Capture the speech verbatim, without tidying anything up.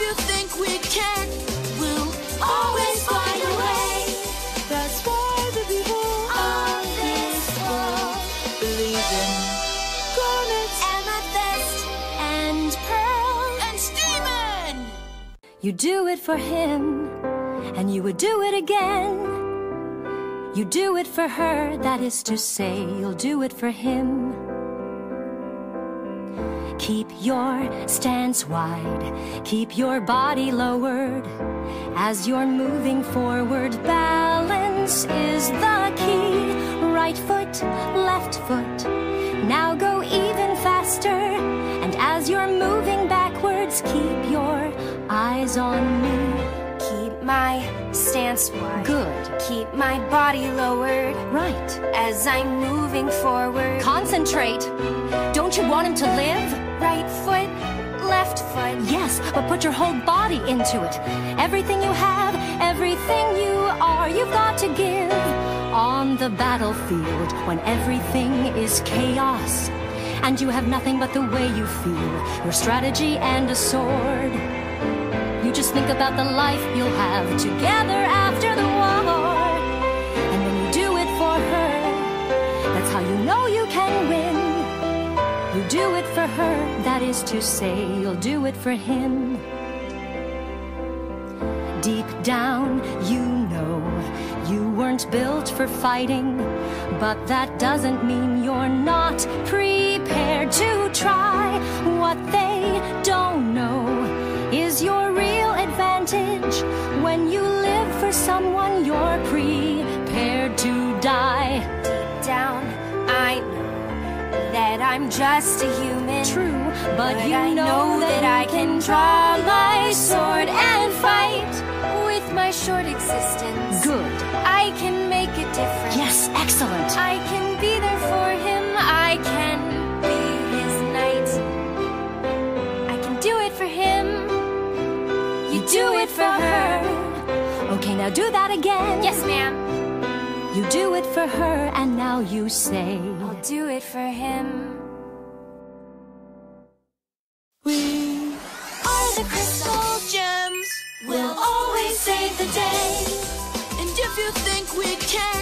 you think we can, we'll always find a way. That's why the people of this world believe in garnets, amethyst, and pearl, and Stevonnie. You do it for him, and you would do it again. You do it for her, that is to say, you'll do it for him. Keep your stance wide, keep your body lowered. As you're moving forward, balance is the key. Right foot, left foot, now go even faster. And as you're moving backwards, keep your eyes on me. Keep my stance wide. Good. Keep my body lowered. Right. As I'm moving forward. Concentrate. Don't you want him to live? Right foot, left foot. Yes, but put your whole body into it. Everything you have, everything you are, you've got to give. On the battlefield, when everything is chaos, and you have nothing but the way you feel, your strategy and a sword. You just think about the life you'll have together after the war. And when you do it for her, that's how you know you can win. You do it for her, that is to say, you'll do it for him. Deep down, you know you weren't built for fighting, but that doesn't mean you're not prepared to try. What they don't know is your real advantage. When you live for someone, you're prepared to die. Deep down, I know that I'm just a human. True, but, but you I know, know that, that I can draw my sword and fight. With my short existence, good. I can make a difference. Yes, excellent. I can be there for him. I can be his knight. I can do it for him. You do it for her. Okay, now do that again. Yes, ma'am. You do it for her, and now you say, I'll do it for him. We are the crystal gems. We'll always save the day. And if you think we can,